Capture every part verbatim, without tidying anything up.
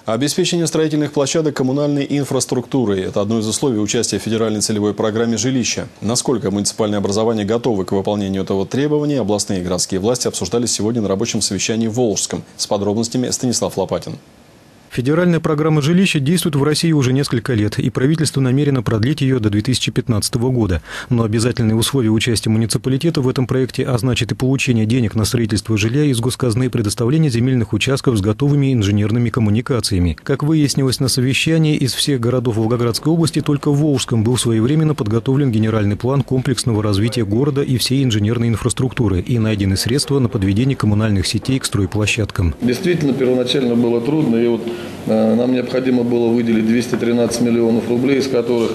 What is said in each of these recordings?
Обеспечение строительных площадок коммунальной инфраструктурой – это одно из условий участия в федеральной целевой программе «Жилище». Насколько муниципальные образования готовы к выполнению этого требования, областные и городские власти обсуждали сегодня на рабочем совещании в Волжском. С подробностями Станислав Лопатин. Федеральная программа «Жилище» действует в России уже несколько лет, и правительство намерено продлить ее до две тысячи пятнадцатого года. Но обязательные условия участия муниципалитета в этом проекте, а значит и получение денег на строительство жилья из госказны и предоставление земельных участков с готовыми инженерными коммуникациями. Как выяснилось на совещании, из всех городов Волгоградской области только в Волжском был своевременно подготовлен генеральный план комплексного развития города и всей инженерной инфраструктуры и найдены средства на подведение коммунальных сетей к стройплощадкам. Действительно, первоначально было трудно, и вот нам необходимо было выделить двести тринадцать миллионов рублей, из которых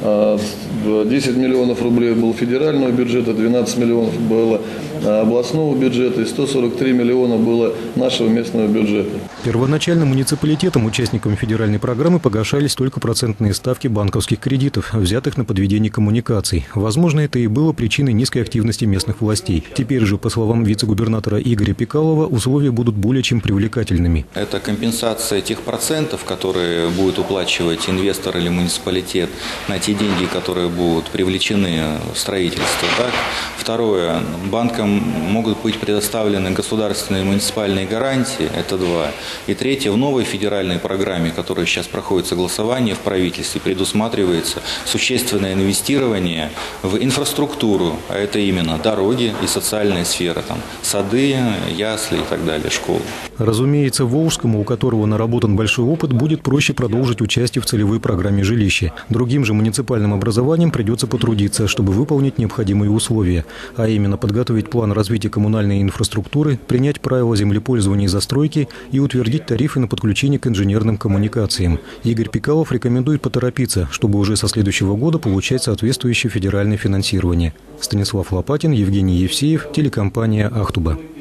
десять миллионов рублей было федерального бюджета, двенадцать миллионов было областного бюджета и сто сорок три миллиона было нашего местного бюджета. Первоначально муниципалитетам, участникам федеральной программы, погашались только процентные ставки банковских кредитов, взятых на подведение коммуникаций. Возможно, это и было причиной низкой активности местных властей. Теперь же, по словам вице-губернатора Игоря Пикалова, условия будут более чем привлекательными. Это компенсация тех процентов, которые будет уплачивать инвестор или муниципалитет на те деньги, которые будут привлечены в строительство. Так? Второе. Банкам могут быть предоставлены государственные и муниципальные гарантии. Это два. И третье. В новой федеральной программе, которая сейчас проходит согласование в правительстве, предусматривается существенное инвестирование в инфраструктуру. А это именно дороги и социальная сфера. Там, сады, ясли и так далее, школы. Разумеется, Волжскому, у которого наработан большой опыт, будет проще продолжить участие в целевой программе «Жилище». Другим же муниципальным образованием придется потрудиться, чтобы выполнить необходимые условия, а именно подготовить план развития коммунальной инфраструктуры, принять правила землепользования и застройки и утвердить тарифы на подключение к инженерным коммуникациям. Игорь Пикалов рекомендует поторопиться, чтобы уже со следующего года получать соответствующее федеральное финансирование. Станислав Лопатин, Евгений Евсеев, телекомпания «Ахтуба».